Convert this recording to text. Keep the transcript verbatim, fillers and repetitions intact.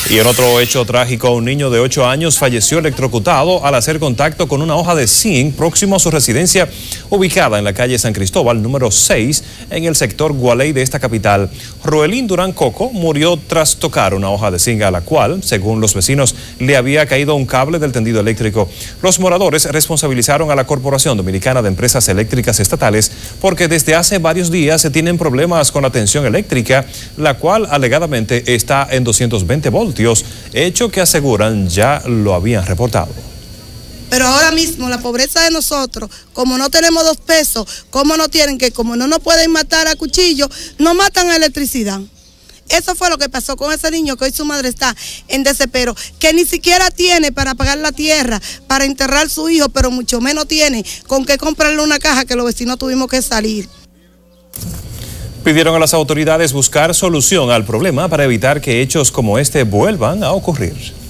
Y en otro hecho trágico, un niño de ocho años falleció electrocutado al hacer contacto con una hoja de zinc próximo a su residencia ubicada en la calle San Cristóbal, número seis, en el sector Gualey de esta capital. Roelín Durán Coco murió tras tocar una hoja de zinc a la cual, según los vecinos, le había caído un cable del tendido eléctrico. Los moradores responsabilizaron a la Corporación Dominicana de Empresas Eléctricas Estatales porque desde hace varios días se tienen problemas con la tensión eléctrica, la cual alegadamente está en doscientos veinte voltios. Hecho que aseguran ya lo habían reportado. Pero ahora mismo la pobreza de nosotros, como no tenemos dos pesos, como no tienen que, como no nos pueden matar a cuchillo, nos matan a electricidad. Eso fue lo que pasó con ese niño, que hoy su madre está en desespero, que ni siquiera tiene para pagar la tierra, para enterrar a su hijo, pero mucho menos tiene con qué comprarle una caja que los vecinos tuvimos que salir. Pidieron a las autoridades buscar solución al problema para evitar que hechos como este vuelvan a ocurrir.